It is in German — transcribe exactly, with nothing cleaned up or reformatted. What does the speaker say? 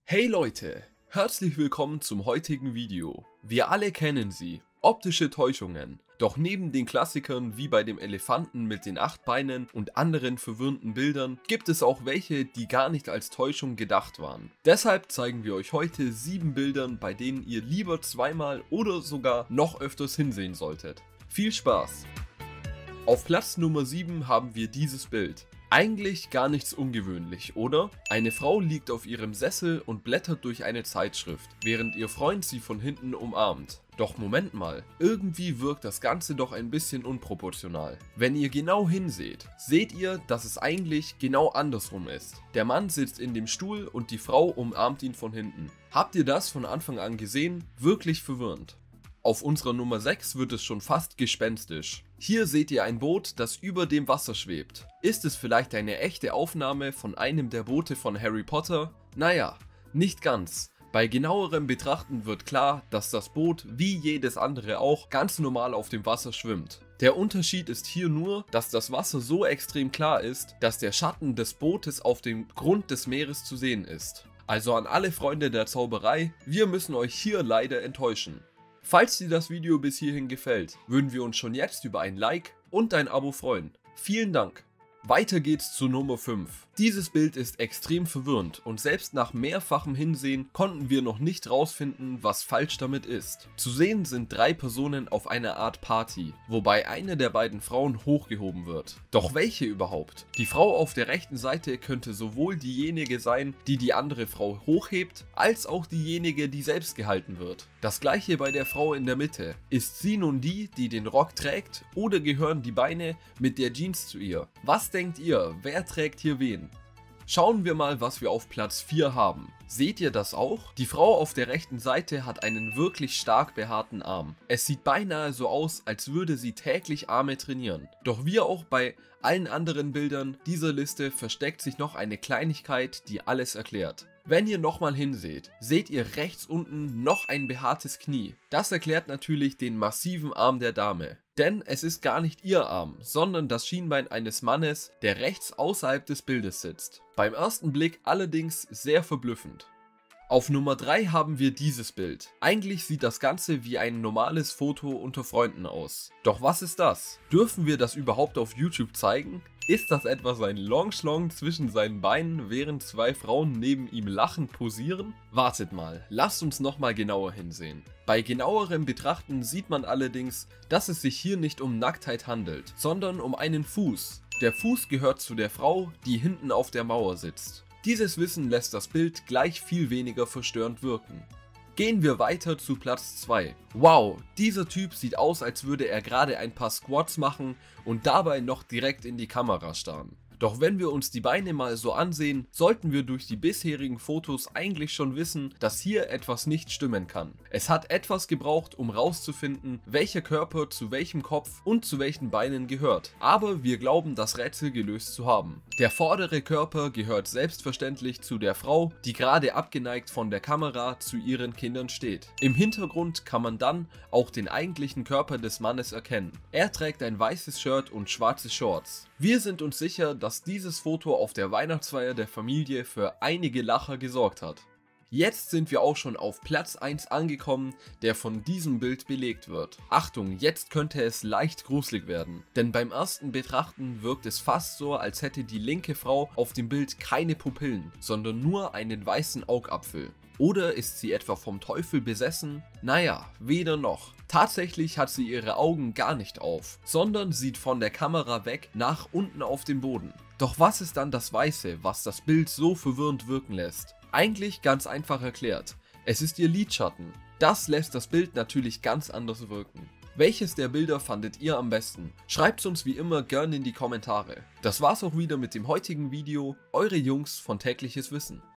Hey Leute, herzlich willkommen zum heutigen Video. Wir alle kennen sie, optische Täuschungen. Doch neben den Klassikern wie bei dem Elefanten mit den acht Beinen und anderen verwirrenden Bildern gibt es auch welche, die gar nicht als Täuschung gedacht waren. Deshalb zeigen wir euch heute sieben Bildern, bei denen ihr lieber zweimal oder sogar noch öfters hinsehen solltet. Viel Spaß! Auf Platz Nummer sieben haben wir dieses Bild. Eigentlich gar nichts ungewöhnlich, oder? Eine Frau liegt auf ihrem Sessel und blättert durch eine Zeitschrift, während ihr Freund sie von hinten umarmt. Doch Moment mal, irgendwie wirkt das Ganze doch ein bisschen unproportional. Wenn ihr genau hinseht, seht ihr, dass es eigentlich genau andersrum ist. Der Mann sitzt in dem Stuhl und die Frau umarmt ihn von hinten. Habt ihr das von Anfang an gesehen? Wirklich verwirrend. Auf unserer Nummer sechs wird es schon fast gespenstisch. Hier seht ihr ein Boot, das über dem Wasser schwebt. Ist es vielleicht eine echte Aufnahme von einem der Boote von Harry Potter? Naja, nicht ganz. Bei genauerem Betrachten wird klar, dass das Boot, wie jedes andere auch, ganz normal auf dem Wasser schwimmt. Der Unterschied ist hier nur, dass das Wasser so extrem klar ist, dass der Schatten des Bootes auf dem Grund des Meeres zu sehen ist. Also an alle Freunde der Zauberei, wir müssen euch hier leider enttäuschen. Falls dir das Video bis hierhin gefällt, würden wir uns schon jetzt über ein Like und ein Abo freuen. Vielen Dank! Weiter geht's zu Nummer fünf. Dieses Bild ist extrem verwirrend und selbst nach mehrfachem Hinsehen konnten wir noch nicht rausfinden, was falsch damit ist. Zu sehen sind drei Personen auf einer Art Party, wobei eine der beiden Frauen hochgehoben wird. Doch welche überhaupt? Die Frau auf der rechten Seite könnte sowohl diejenige sein, die die andere Frau hochhebt, als auch diejenige, die selbst gehalten wird. Das gleiche bei der Frau in der Mitte. Ist sie nun die, die den Rock trägt, oder gehören die Beine mit der Jeans zu ihr? Was denkt ihr, wer trägt hier wen? Schauen wir mal, was wir auf Platz vier haben. Seht ihr das auch? Die Frau auf der rechten Seite hat einen wirklich stark behaarten Arm. Es sieht beinahe so aus, als würde sie täglich Arme trainieren. Doch wie auch bei allen anderen Bildern dieser Liste versteckt sich noch eine Kleinigkeit, die alles erklärt. Wenn ihr nochmal hinseht, seht ihr rechts unten noch ein behaartes Knie. Das erklärt natürlich den massiven Arm der Dame. Denn es ist gar nicht ihr Arm, sondern das Schienbein eines Mannes, der rechts außerhalb des Bildes sitzt. Beim ersten Blick allerdings sehr verblüffend. Auf Nummer drei haben wir dieses Bild. Eigentlich sieht das Ganze wie ein normales Foto unter Freunden aus. Doch was ist das? Dürfen wir das überhaupt auf YouTube zeigen? Ist das etwa sein Longschlong zwischen seinen Beinen, während zwei Frauen neben ihm lachend posieren? Wartet mal, lasst uns nochmal genauer hinsehen. Bei genauerem Betrachten sieht man allerdings, dass es sich hier nicht um Nacktheit handelt, sondern um einen Fuß. Der Fuß gehört zu der Frau, die hinten auf der Mauer sitzt. Dieses Wissen lässt das Bild gleich viel weniger verstörend wirken. Gehen wir weiter zu Platz zwei. Wow, dieser Typ sieht aus, als würde er gerade ein paar Squats machen und dabei noch direkt in die Kamera starren. Doch wenn wir uns die Beine mal so ansehen, sollten wir durch die bisherigen Fotos eigentlich schon wissen, dass hier etwas nicht stimmen kann. Es hat etwas gebraucht, um rauszufinden, welcher Körper zu welchem Kopf und zu welchen Beinen gehört. Aber wir glauben, das Rätsel gelöst zu haben. Der vordere Körper gehört selbstverständlich zu der Frau, die gerade abgeneigt von der Kamera zu ihren Kindern steht. Im Hintergrund kann man dann auch den eigentlichen Körper des Mannes erkennen. Er trägt ein weißes Shirt und schwarze Shorts. Wir sind uns sicher, dass dieses Foto auf der Weihnachtsfeier der Familie für einige Lacher gesorgt hat. Jetzt sind wir auch schon auf Platz eins angekommen, der von diesem Bild belegt wird. Achtung, jetzt könnte es leicht gruselig werden, denn beim ersten Betrachten wirkt es fast so, als hätte die linke Frau auf dem Bild keine Pupillen, sondern nur einen weißen Augapfel. Oder ist sie etwa vom Teufel besessen? Naja, weder noch. Tatsächlich hat sie ihre Augen gar nicht auf, sondern sieht von der Kamera weg nach unten auf den Boden. Doch was ist dann das Weiße, was das Bild so verwirrend wirken lässt? Eigentlich ganz einfach erklärt. Es ist ihr Lidschatten. Das lässt das Bild natürlich ganz anders wirken. Welches der Bilder fandet ihr am besten? Schreibt es uns wie immer gerne in die Kommentare. Das war's auch wieder mit dem heutigen Video. Eure Jungs von Tägliches Wissen.